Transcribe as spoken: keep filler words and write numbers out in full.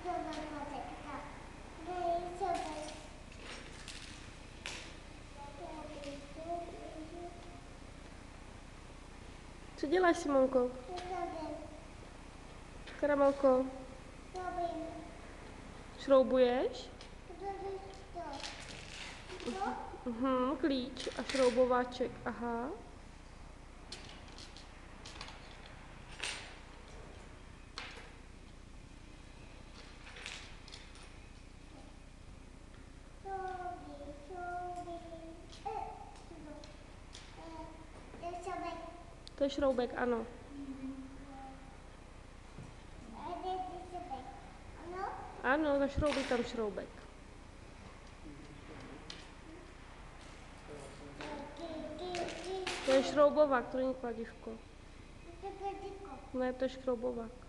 Co děláš, Simonko? Karamelko? Šroubuješ? Mhm, klíč a šroubováček, aha. To je šroubek, ano. Ano, zašroubí tam šroubek. To je šroubovák, to není kladívko. Ne, to je šroubovák.